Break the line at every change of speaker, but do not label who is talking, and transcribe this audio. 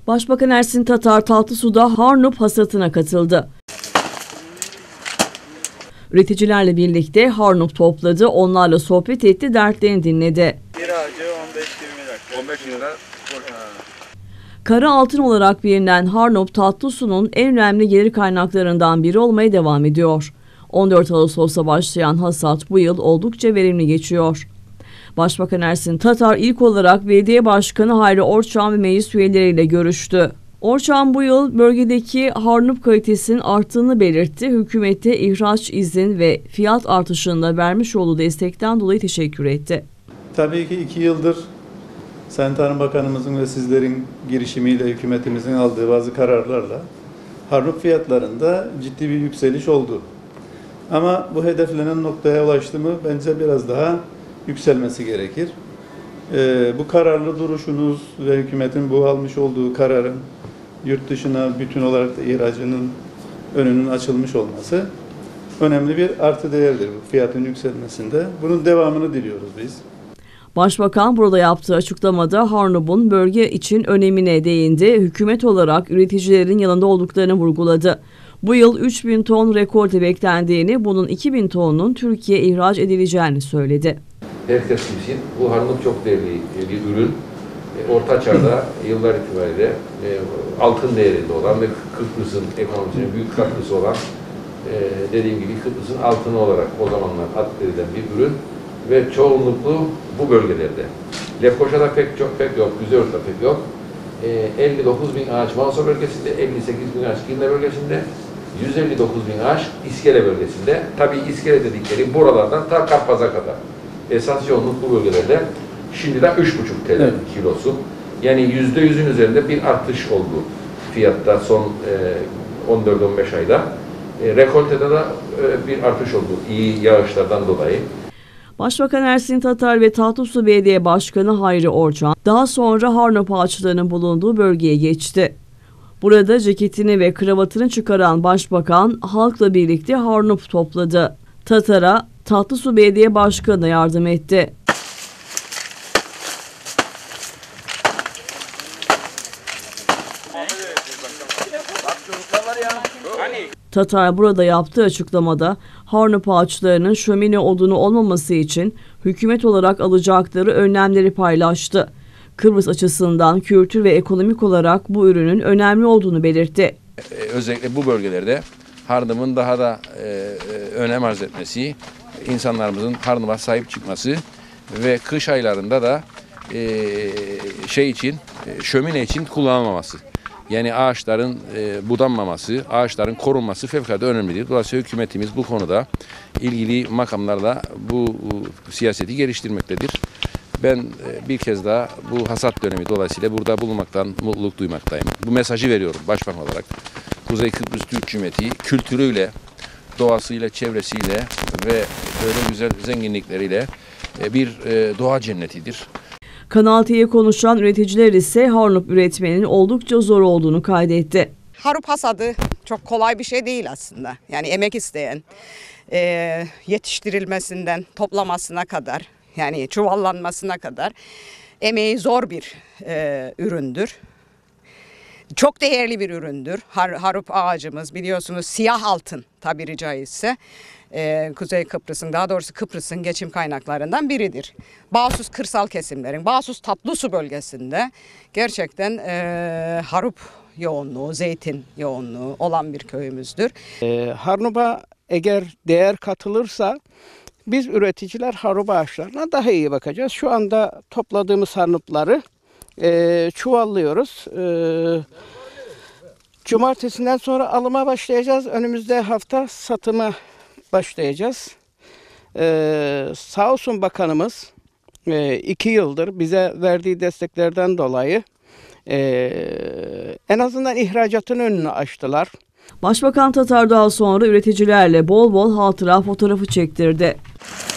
Başbakan Ersin Tatar Tatlısu'da Harnup hasatına katıldı. Üreticilerle birlikte Harnup topladı, onlarla sohbet etti, dertlerini dinledi.
Bir ağacı 15-20 dakika.
15 lira.
Kara altın olarak bilinen Harnup Tatlısu'nun en önemli gelir kaynaklarından biri olmaya devam ediyor. 14 Ağustos'ta başlayan hasat bu yıl oldukça verimli geçiyor. Başbakan Ersin Tatar ilk olarak Belediye Başkanı Hayri Orçağan ve meclis üyeleriyle görüştü. Orçağan bu yıl bölgedeki Harnup kalitesinin arttığını belirtti. Hükümete ihraç izin ve fiyat artışında vermiş olduğu destekten dolayı teşekkür etti.
Tabii ki 2 yıldır Sayın Tarım Bakanımızın ve sizlerin girişimiyle hükümetimizin aldığı bazı kararlarla Harnup fiyatlarında ciddi bir yükseliş oldu. Ama bu hedeflenen noktaya ulaştı mı bence biraz daha yükselmesi gerekir. Bu kararlı duruşunuz ve hükümetin bu almış olduğu kararın yurt dışına bütün olarak da ihracının önünün açılmış olması önemli bir artı değerdir bu fiyatın yükselmesinde. Bunun devamını diliyoruz biz.
Başbakan burada yaptığı açıklamada Harnup'un bölge için önemine değindi. Hükümet olarak üreticilerin yanında olduklarını vurguladı. Bu yıl 3.000 ton rekolte beklendiğini, bunun 2.000 tonunun Türkiye'ye ihraç edileceğini söyledi.
Herkes için bu Harnup çok değerli bir ürün. Orta Çağ'da yıllar itibariyle altın değerinde olan ve Kıbrıs'ın ekonomisine büyük katkısı olan, dediğim gibi Kıbrıs'ın altını olarak o zamanlar addedilen bir ürün ve çoğunluklu bu bölgelerde. Lefkoşa'da pek yok, Güzeyurt'ta pek yok. 59.000 ağaç Manisa bölgesinde, 58.000 ağaç Girne bölgesinde, 159.000 ağaç İskele bölgesinde. Tabii İskele dedikleri buralardan ta Karpaz'a kadar. Esas yoğunluk bu bölgelerde. Şimdi de 3,5 TL kilosu. Yani %100'ün üzerinde bir artış oldu fiyatta son 14-15 ayda. Rekoltede de bir artış oldu iyi yağışlardan dolayı.
Başbakan Ersin Tatar ve Tatlısu Belediye Başkanı Hayri Orçağan daha sonra Harnup ağaçlarının bulunduğu bölgeye geçti. Burada ceketini ve kravatını çıkaran Başbakan halkla birlikte Harnup topladı. Tatar'a Tatlısu Belediye Başkanı yardım etti. Tatar burada yaptığı açıklamada Harnup ağaçlarının şömine odunu olmaması için hükümet olarak alacakları önlemleri paylaştı. Kıbrıs açısından kültür ve ekonomik olarak bu ürünün önemli olduğunu belirtti.
Özellikle bu bölgelerde Harnup'un daha da önem arz etmesi, insanlarımızın Harnup'a sahip çıkması ve kış aylarında da şömine için kullanılmaması. Yani ağaçların budanmaması, ağaçların korunması fevkalade önemlidir. Dolayısıyla hükümetimiz bu konuda ilgili makamlarla bu siyaseti geliştirmektedir. Ben bir kez daha bu hasat dönemi dolayısıyla burada bulunmaktan mutluluk duymaktayım. Bu mesajı veriyorum başbakan olarak. Kuzey Kıbrıs Türk Cumhuriyeti kültürüyle, doğasıyla, çevresiyle ve böyle güzel zenginlikleriyle bir doğa cennetidir.
Kanal T'ye konuşan üreticiler ise Harnup üretmenin oldukça zor olduğunu kaydetti.
Harnup hasadı çok kolay bir şey değil aslında. Yani emek isteyen, yetiştirilmesinden toplamasına kadar, yani çuvallanmasına kadar emeği zor bir üründür. Çok değerli bir üründür. Harnup ağacımız biliyorsunuz siyah altın tabiri caizse. Kuzey Kıbrıs'ın, daha doğrusu Kıbrıs'ın geçim kaynaklarından biridir. Bağsus kırsal kesimlerin, Bağsus Tatlısu bölgesinde gerçekten harnup yoğunluğu, zeytin yoğunluğu olan bir köyümüzdür.
Harnup'a eğer değer katılırsa biz üreticiler harnup ağaçlarına daha iyi bakacağız. Şu anda topladığımız harnupları çuvallıyoruz. Cumartesinden sonra alıma başlayacağız. Önümüzde hafta satıma başlayacağız. Sağ olsun bakanımız 2 yıldır bize verdiği desteklerden dolayı en azından ihracatın önünü açtılar.
Başbakan Tatar daha sonra üreticilerle bol bol hatıra fotoğrafı çektirdi.